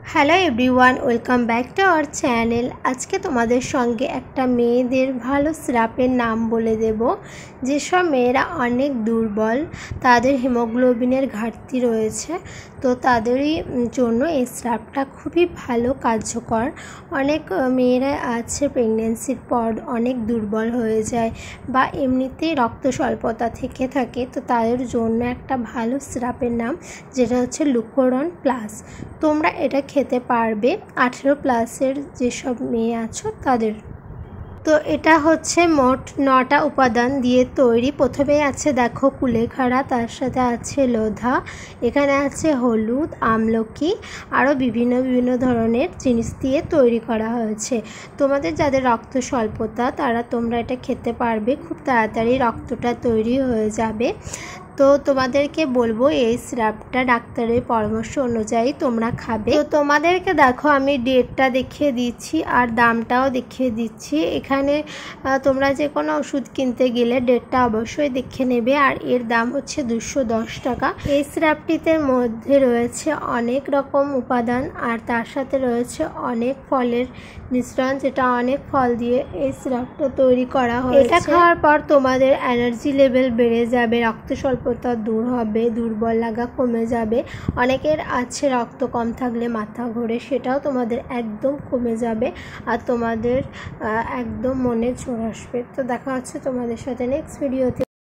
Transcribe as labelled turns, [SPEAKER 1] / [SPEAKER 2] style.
[SPEAKER 1] Hello everyone, welcome back to our channel. আজকে তোমাদের সঙ্গে একটা মেয়েদের ভালো সিরাপের নাম বলে দেব। যেসব মেয়েরা অনেক দুর্বল, তাদের হিমোগ্লোবিনের ঘাটতি রয়েছে, তো তাদেরই জন্য এই সিরাপটা খুবই ভালো কার্যকর। অনেক মেয়েরা আছে প্রেগনেন্সির পর অনেক দুর্বল হয়ে যায় বা এমনিতেই রক্ত স্বল্পতা থেকে থাকে, তো তাদের জন্য একটা ভালো সিরাপের নাম যেটা হচ্ছে লুকোরন প্লাস। তোমরা এটা খেতে পারবে 18+ যেসব মেয়ে আছো তাদের। তো এটা হচ্ছে মোট 9টা উপাদান দিয়ে তৈরি। প্রথমেই আছে দেখো কুলেখাড়া, তার সাথে আছে লোধা, এখানে আছে হলুদ, আমলকি, আরও বিভিন্ন ধরনের জিনিস দিয়ে তৈরি করা হয়েছে। তোমাদের যাদের রক্ত স্বল্পতা তোমরা এটা খেতে পারবে, খুব তাড়াতাড়ি রক্তটা তৈরি হয়ে যাবে। তো তোমাদেরকে বলবো এই সিরাপটা ডাক্তারের পরামর্শ অনুযায়ী তোমরা খাবে। তো তোমাদেরকে দেখো আমি ডেটটা দেখিয়ে দিচ্ছি আর দামটাও দেখিয়ে দিচ্ছি। এখানে তোমরা যে কোনো ওষুধ কিনতে গেলে ডেটটা অবশ্যই দেখে নেবে। আর এর দাম হচ্ছে 210 টাকা। এই সিরাপটিতে মধ্যে রয়েছে অনেক রকম উপাদান আর তার সাথে রয়েছে অনেক ফলের মিশ্রণ, যেটা অনেক ফল দিয়ে এই সিরাপটা তৈরি করা হয়েছে। এটা খাওয়ার পর তোমাদের এনার্জি লেভেল বেড়ে যাবে, রক্ত স্বল্পতা দূর হবে, দুর্বল লাগা কমে যাবে। অনেকের আছে রক্ত কম থাকলে মাথা ঘোরে, সেটাও তোমাদের একদম কমে যাবে আর তোমাদের একদম মনে জোর আসবে। তো দেখা হচ্ছে তোমাদের সাথে নেক্সট ভিডিওতে।